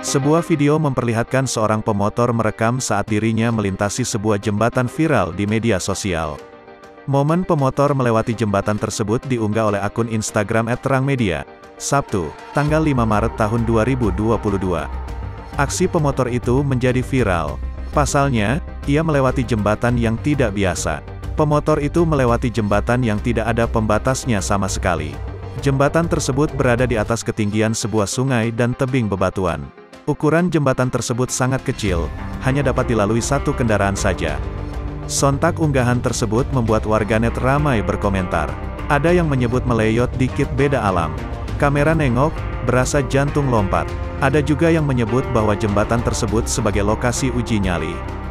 Sebuah video memperlihatkan seorang pemotor merekam saat dirinya melintasi sebuah jembatan viral di media sosial. Momen pemotor melewati jembatan tersebut diunggah oleh akun Instagram @terangmedia, Sabtu, tanggal 5 Maret tahun 2022. Aksi pemotor itu menjadi viral. Pasalnya, ia melewati jembatan yang tidak biasa. Pemotor itu melewati jembatan yang tidak ada pembatasnya sama sekali. Jembatan tersebut berada di atas ketinggian sebuah sungai dan tebing bebatuan. Ukuran jembatan tersebut sangat kecil, hanya dapat dilalui satu kendaraan saja. Sontak unggahan tersebut membuat warganet ramai berkomentar. Ada yang menyebut meleyot dikit beda alam. Kamera nengok, berasa jantung lompat. Ada juga yang menyebut bahwa jembatan tersebut sebagai lokasi uji nyali.